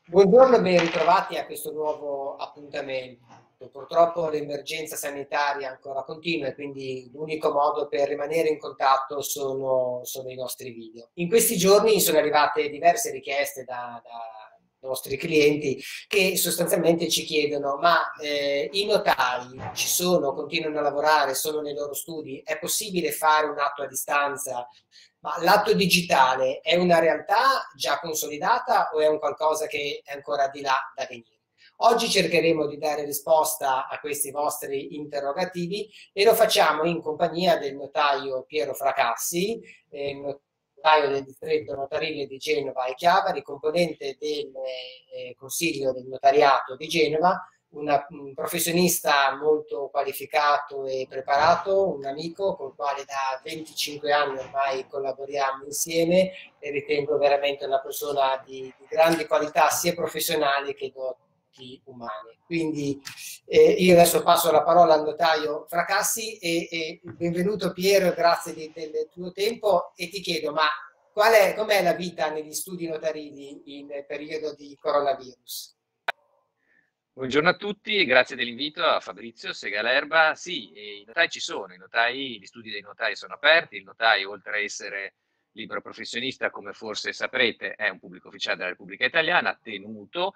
Buongiorno e ben ritrovati a questo nuovo appuntamento. Purtroppo l'emergenza sanitaria ancora continua e quindi l'unico modo per rimanere in contatto sono i nostri video. In questi giorni sono arrivate diverse richieste da nostri clienti che sostanzialmente ci chiedono: ma i notai ci sono, continuano a lavorare, sono nei loro studi? È possibile fare un atto a distanza? Ma l'atto digitale è una realtà già consolidata o è un qualcosa che è ancora di là da venire? Oggi cercheremo di dare risposta a questi vostri interrogativi e lo facciamo in compagnia del notaio Piero Fracassi, notaio del distretto notarile di Genova e Chiavari, componente del Consiglio del Notariato di Genova, un professionista molto qualificato e preparato, un amico con il quale da 25 anni ormai collaboriamo insieme e ritengo veramente una persona di grandi qualità sia professionali che doti umane. Quindi io adesso passo la parola al notaio Fracassi e benvenuto Piero, grazie del tuo tempo e ti chiedo, ma com'è la vita negli studi notarili in periodo di coronavirus? Buongiorno a tutti e grazie dell'invito a Fabrizio Segalerba. Sì, i notai ci sono, gli studi dei notai sono aperti, il notaio oltre a essere libero professionista, come forse saprete, è un pubblico ufficiale della Repubblica Italiana, tenuto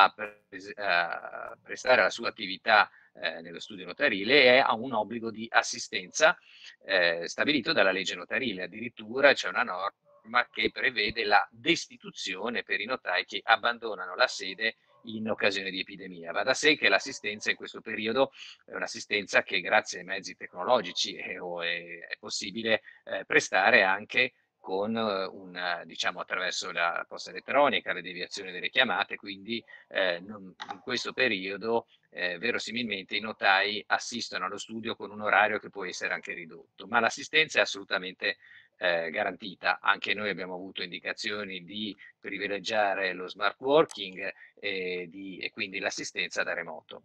a prestare la sua attività nello studio notarile e ha un obbligo di assistenza stabilito dalla legge notarile. Addirittura c'è una norma che prevede la destituzione per i notai che abbandonano la sede in occasione di epidemia. Va da sé che l'assistenza in questo periodo è un'assistenza che grazie ai mezzi tecnologici è possibile prestare anche con diciamo, attraverso la posta elettronica, la deviazione delle chiamate, quindi in questo periodo verosimilmente i notai assistono allo studio con un orario che può essere anche ridotto, ma l'assistenza è assolutamente garantita. Anche noi abbiamo avuto indicazioni di privilegiare lo smart working e quindi l'assistenza da remoto.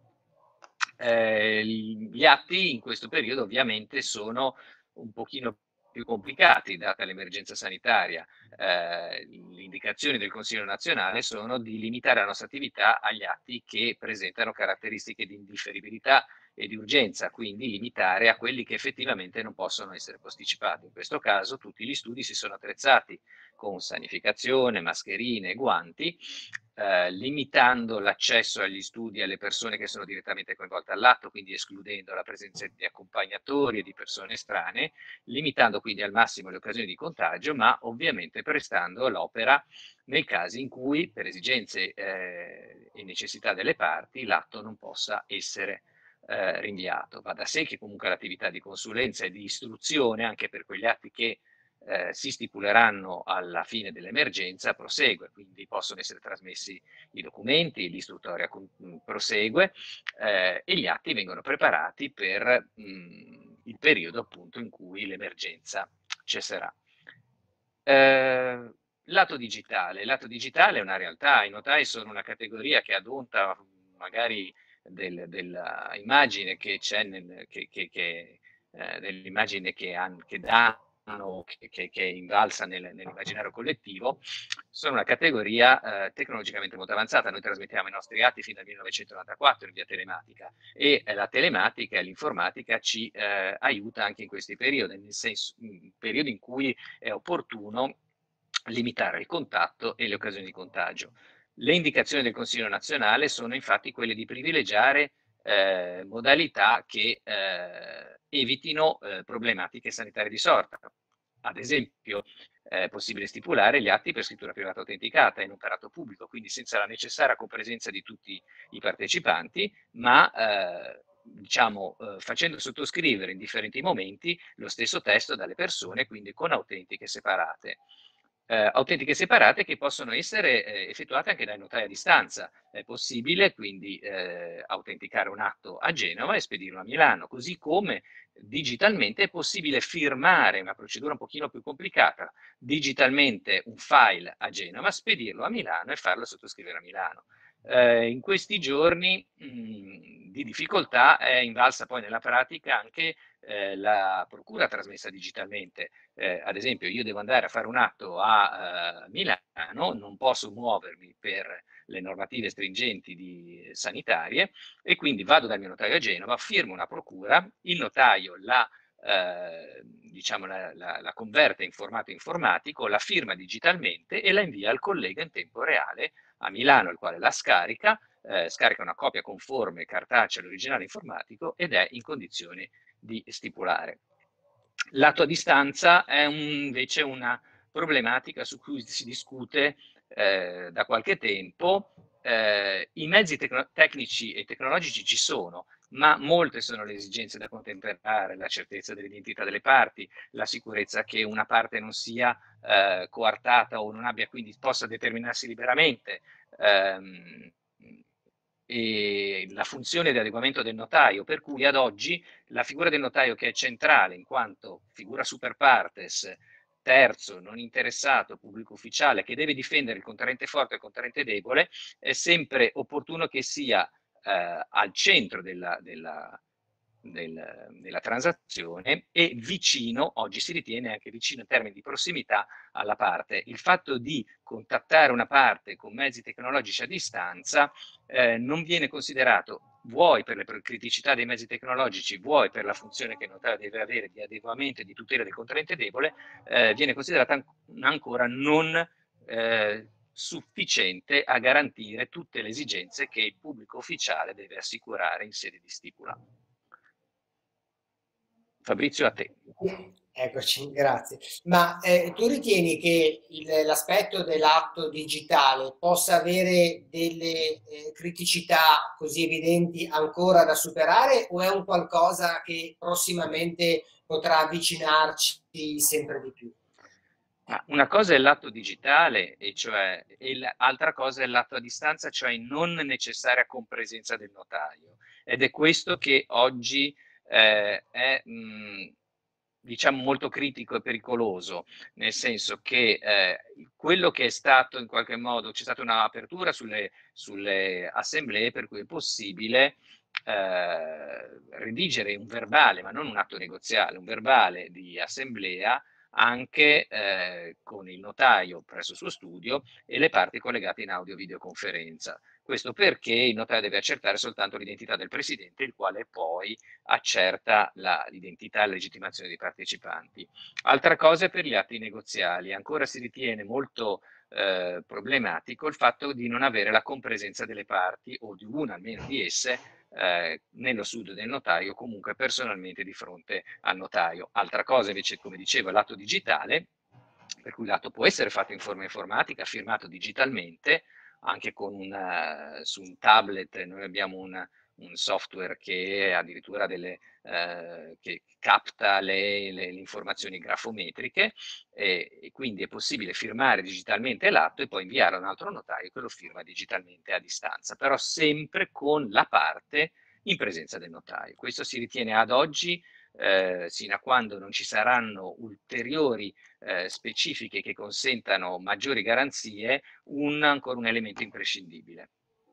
Gli atti in questo periodo ovviamente sono un pochino più complicati data l'emergenza sanitaria. Le indicazioni del Consiglio nazionale sono di limitare la nostra attività agli atti che presentano caratteristiche di indifferibilità e di urgenza, quindi limitare a quelli che effettivamente non possono essere posticipati. In questo caso tutti gli studi si sono attrezzati con sanificazione, mascherine e guanti, limitando l'accesso agli studi alle persone che sono direttamente coinvolte all'atto, quindi escludendo la presenza di accompagnatori e di persone estranee, limitando quindi al massimo le occasioni di contagio, ma ovviamente prestando l'opera nei casi in cui, per esigenze e necessità delle parti, l'atto non possa essere rinviato. Va da sé che comunque l'attività di consulenza e di istruzione, anche per quegli atti che si stipuleranno alla fine dell'emergenza, prosegue, quindi possono essere trasmessi i documenti, l'istruttoria prosegue e gli atti vengono preparati per il periodo appunto in cui l'emergenza cesserà. Lato digitale è una realtà, i notai sono una categoria che ad onta magari dell'immagine che c'è dell'immagine che danno, che è invalsa nell'immaginario collettivo, sono una categoria tecnologicamente molto avanzata. Noi trasmettiamo i nostri atti fin dal 1994 in via telematica e la telematica e l'informatica ci aiuta anche in questi periodi, nel senso, in periodi in cui è opportuno limitare il contatto e le occasioni di contagio. Le indicazioni del Consiglio nazionale sono infatti quelle di privilegiare modalità che evitino problematiche sanitarie di sorta. Ad esempio, è possibile stipulare gli atti per scrittura privata autenticata in un operato pubblico, quindi senza la necessaria compresenza di tutti i partecipanti, ma diciamo, facendo sottoscrivere in differenti momenti lo stesso testo dalle persone, quindi con autentiche separate. Autentiche separate che possono essere effettuate anche dai notai a distanza. È possibile quindi autenticare un atto a Genova e spedirlo a Milano, così come digitalmente è possibile firmare, una procedura un pochino più complicata, digitalmente un file a Genova, spedirlo a Milano e farlo sottoscrivere a Milano. In questi giorni di difficoltà è invalsa poi nella pratica anche la procura trasmessa digitalmente. Ad esempio, io devo andare a fare un atto a Milano, non posso muovermi per le normative stringenti sanitarie, e quindi vado dal mio notaio a Genova, firmo una procura, il notaio diciamo la converte in formato informatico, la firma digitalmente e la invia al collega in tempo reale a Milano, il quale la scarica una copia conforme cartacea all'originale informatico ed è in condizione di stipulare. L'atto a distanza è invece una problematica su cui si discute da qualche tempo. I mezzi tecnici e tecnologici ci sono, ma molte sono le esigenze da contemperare: la certezza dell'identità delle parti, la sicurezza che una parte non sia coartata o non abbia, quindi possa determinarsi liberamente, e la funzione di adeguamento del notaio, per cui ad oggi la figura del notaio, che è centrale in quanto figura super partes, terzo, non interessato, pubblico ufficiale, che deve difendere il contraente forte e il contraente debole, è sempre opportuno che sia al centro della transazione e vicino, oggi si ritiene anche vicino in termini di prossimità alla parte. Il fatto di contattare una parte con mezzi tecnologici a distanza non viene considerato, vuoi per le criticità dei mezzi tecnologici, vuoi per la funzione che il notaio deve avere di adeguamento e di tutela del contraente debole, viene considerata ancora non sufficiente a garantire tutte le esigenze che il pubblico ufficiale deve assicurare in sede di stipula. Fabrizio, a te. Eccoci, grazie. Ma tu ritieni che l'aspetto dell'atto digitale possa avere delle criticità così evidenti ancora da superare, o è un qualcosa che prossimamente potrà avvicinarci sempre di più? Una cosa è l'atto digitale, e l'altra cosa è l'atto a distanza, cioè non necessaria compresenza del notaio. Ed è questo che oggi è diciamo molto critico e pericoloso, nel senso che quello che è stato in qualche modo, c'è stata un'apertura sulle assemblee, per cui è possibile redigere un verbale, ma non un atto negoziale, un verbale di assemblea anche con il notaio presso il suo studio e le parti collegate in audio-videoconferenza. Questo perché il notaio deve accertare soltanto l'identità del presidente, il quale poi accerta l'identità e la legittimazione dei partecipanti. Altra cosa è per gli atti negoziali. Ancora si ritiene molto problematico il fatto di non avere la compresenza delle parti, o di una almeno di esse, nello studio del notaio, comunque personalmente di fronte al notaio. Altra cosa invece, come dicevo, è l'atto digitale, per cui l'atto può essere fatto in forma informatica, firmato digitalmente, anche su un tablet. Noi abbiamo un software che addirittura che capta le informazioni grafometriche, e quindi è possibile firmare digitalmente l'atto e poi inviare a un altro notaio che lo firma digitalmente a distanza, però sempre con la parte in presenza del notaio. Questo si ritiene ad oggi, sino a quando non ci saranno ulteriori specifiche che consentano maggiori garanzie, ancora un elemento imprescindibile.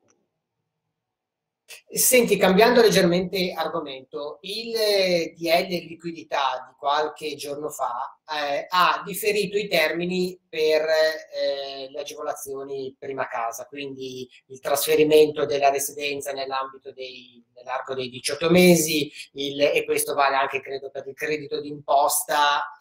Senti, cambiando leggermente argomento, il DL liquidità di qualche giorno fa ha differito i termini per le agevolazioni prima casa, quindi il trasferimento della residenza nell'arco dei 18 mesi, e questo vale anche, credo, per il credito d'imposta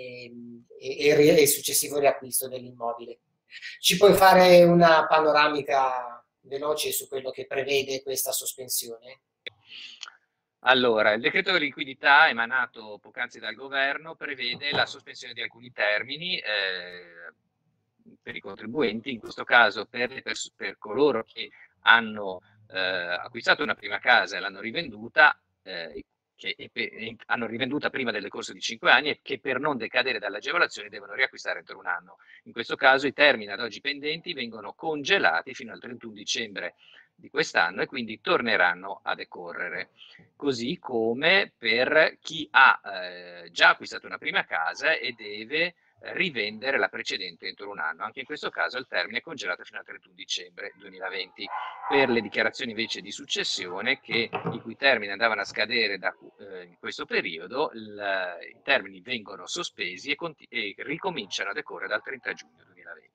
e il successivo riacquisto dell'immobile. Ci puoi fare una panoramica veloce su quello che prevede questa sospensione? Allora, il decreto di liquidità emanato poc'anzi dal governo prevede la sospensione di alcuni termini per i contribuenti, in questo caso per coloro che hanno acquistato una prima casa e l'hanno rivenduta, hanno rivenduta prima del decorso di 5 anni, e che per non decadere dall'agevolazione devono riacquistare entro un anno. In questo caso i termini ad oggi pendenti vengono congelati fino al 31 dicembre di quest'anno, e quindi torneranno a decorrere. Così come per chi ha già acquistato una prima casa e deve rivendere la precedente entro un anno. Anche in questo caso il termine è congelato fino al 31 dicembre 2020. Per le dichiarazioni invece di successione, i cui termini andavano a scadere in questo periodo, i termini vengono sospesi e ricominciano a decorrere dal 30 giugno 2020.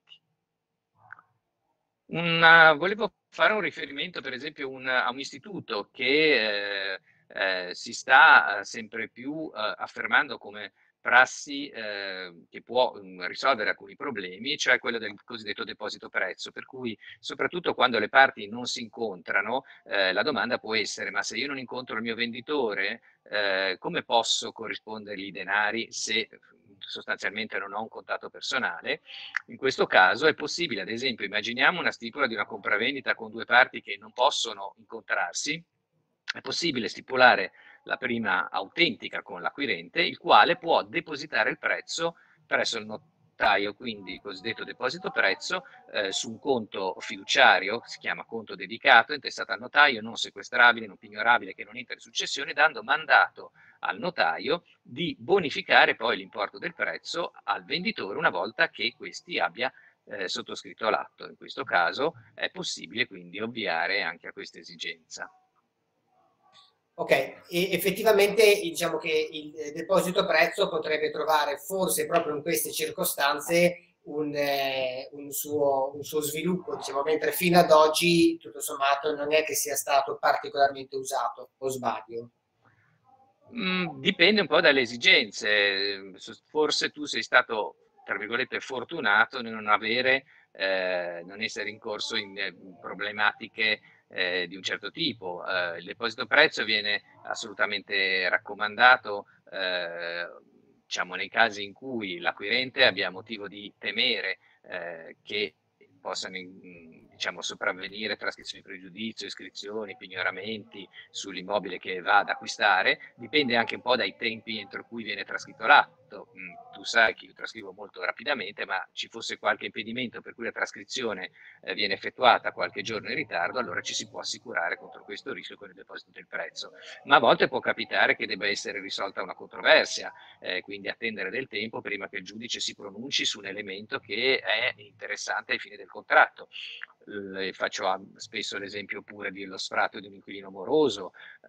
Volevo fare un riferimento, per esempio, a un istituto che si sta sempre più affermando come prassi che può risolvere alcuni problemi, cioè quello del cosiddetto deposito prezzo, per cui soprattutto quando le parti non si incontrano, la domanda può essere: ma se io non incontro il mio venditore, come posso corrispondergli i denari se sostanzialmente non ho un contatto personale? In questo caso è possibile, ad esempio, immaginiamo una stipula di una compravendita con due parti che non possono incontrarsi, è possibile stipulare la prima autentica con l'acquirente, il quale può depositare il prezzo presso il notaio, quindi il cosiddetto deposito prezzo, su un conto fiduciario, si chiama conto dedicato, intestato al notaio, non sequestrabile, non pignorabile, che non entra in successione, dando mandato al notaio di bonificare poi l'importo del prezzo al venditore una volta che questi abbia sottoscritto l'atto. In questo caso è possibile quindi ovviare anche a questa esigenza. Ok, e effettivamente diciamo che il deposito prezzo potrebbe trovare forse proprio in queste circostanze un suo sviluppo, diciamo, mentre fino ad oggi tutto sommato non è che sia stato particolarmente usato, o sbaglio? Dipende un po' dalle esigenze. Forse tu sei stato, tra virgolette, fortunato nel non essere incorso in problematiche di un certo tipo. Il deposito prezzo viene assolutamente raccomandato, diciamo, nei casi in cui l'acquirente abbia motivo di temere che possano diciamo, sopravvenire trascrizioni di pregiudizio, iscrizioni, pignoramenti sull'immobile che va ad acquistare. Dipende anche un po' dai tempi entro cui viene trascritto l'atto. Tu sai che io trascrivo molto rapidamente, ma ci fosse qualche impedimento per cui la trascrizione viene effettuata qualche giorno in ritardo, allora ci si può assicurare contro questo rischio con il deposito del prezzo. Ma a volte può capitare che debba essere risolta una controversia, quindi attendere del tempo prima che il giudice si pronunci su un elemento che è interessante ai fini del contratto. Faccio spesso l'esempio pure dello sfratto di un inquilino moroso,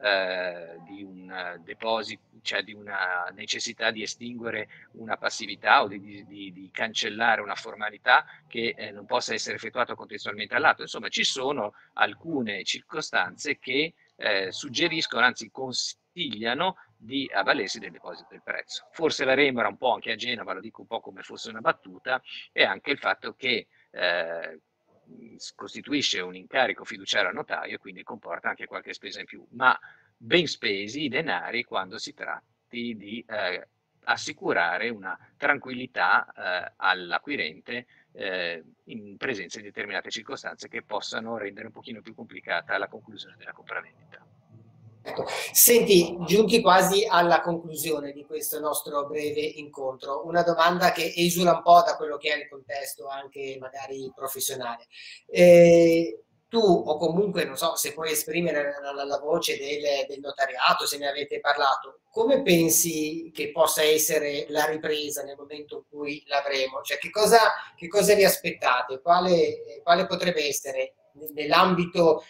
di un deposito, cioè di una necessità di estinguere una passività o di cancellare una formalità che non possa essere effettuata contestualmente all'atto. Insomma, ci sono alcune circostanze che suggeriscono, anzi consigliano di avvalersi del deposito del prezzo. Forse la remora un po' anche a Genova, lo dico un po' come fosse una battuta, è anche il fatto che costituisce un incarico fiduciario al notaio e quindi comporta anche qualche spesa in più, ma ben spesi i denari quando si tratti di assicurare una tranquillità all'acquirente in presenza di determinate circostanze che possano rendere un pochino più complicata la conclusione della compravendita. Ecco. Senti, giunti quasi alla conclusione di questo nostro breve incontro, una domanda che esula un po' da quello che è il contesto anche magari professionale. Tu o comunque non so se puoi esprimere la voce del notariato, se ne avete parlato, come pensi che possa essere la ripresa nel momento in cui l'avremo? Cioè che cosa vi aspettate? Quale potrebbe essere nell'ambito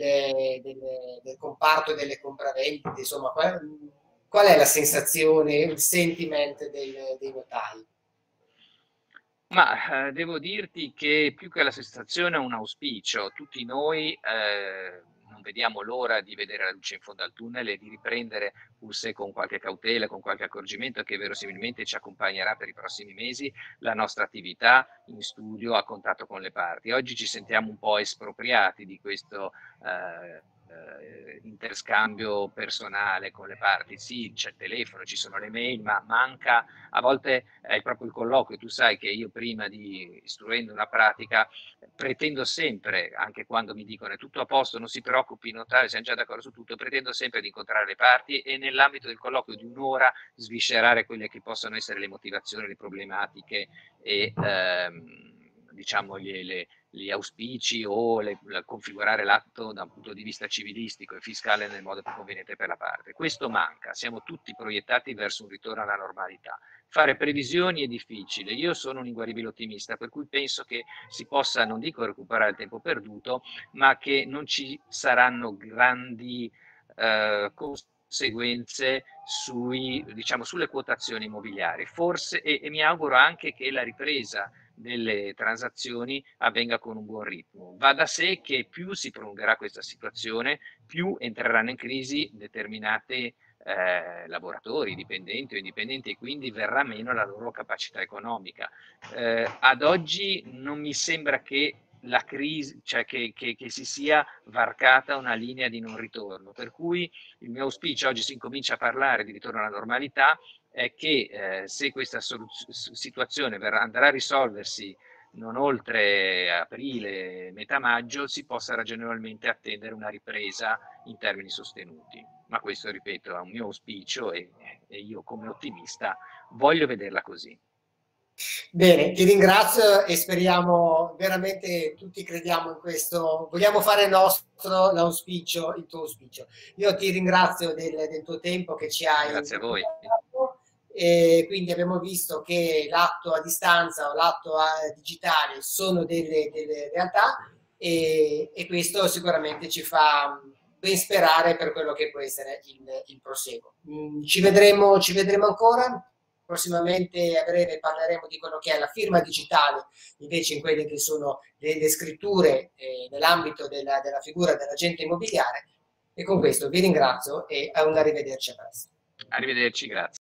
del comparto delle compravendite, insomma, qual è la sensazione, il sentiment dei notai? Ma devo dirti che più che la sensazione è un auspicio. Tutti noi non vediamo l'ora di vedere la luce in fondo al tunnel e di riprendere, pur se con qualche cautela, con qualche accorgimento che verosimilmente ci accompagnerà per i prossimi mesi, la nostra attività in studio a contatto con le parti. Oggi ci sentiamo un po' espropriati di questo interscambio personale con le parti. Sì, c'è il telefono, ci sono le mail, ma manca a volte è proprio il colloquio. Tu sai che io prima di istruendo una pratica pretendo sempre, anche quando mi dicono è tutto a posto, non si preoccupi, notaio, siamo già d'accordo su tutto, pretendo sempre di incontrare le parti e nell'ambito del colloquio di un'ora sviscerare quelle che possono essere le motivazioni, le problematiche e diciamo gli auspici o configurare l'atto da un punto di vista civilistico e fiscale nel modo più conveniente per la parte. Questo manca, siamo tutti proiettati verso un ritorno alla normalità. fare previsioni è difficile. Io sono un inguaribile ottimista, per cui penso che si possa, non dico recuperare il tempo perduto, ma che non ci saranno grandi conseguenze diciamo, sulle quotazioni immobiliari. Forse, e mi auguro anche che la ripresa delle transazioni avvenga con un buon ritmo. Va da sé che più si prolungherà questa situazione, più entreranno in crisi determinati lavoratori, dipendenti o indipendenti, e quindi verrà meno la loro capacità economica. Ad oggi non mi sembra che la crisi, cioè che si sia varcata una linea di non ritorno, per cui il mio auspicio, oggi si incomincia a parlare di ritorno alla normalità, è che se questa situazione andrà a risolversi non oltre aprile, metà maggio, si possa ragionevolmente attendere una ripresa in termini sostenuti. Ma questo, ripeto, è un mio auspicio e io come ottimista voglio vederla così. Bene, ti ringrazio e speriamo veramente, tutti crediamo in questo, vogliamo fare nostro l'auspicio, il tuo auspicio. Io ti ringrazio del tuo tempo che ci hai Grazie a voi. dato, e quindi abbiamo visto che l'atto a distanza o l'atto digitale sono delle realtà, e questo sicuramente ci fa ben sperare per quello che può essere il proseguo. Ci vedremo ancora. Prossimamente a breve parleremo di quello che è la firma digitale, invece in quelle che sono le scritture nell'ambito della figura dell'agente immobiliare. E con questo vi ringrazio e a un arrivederci a presto. Arrivederci, grazie.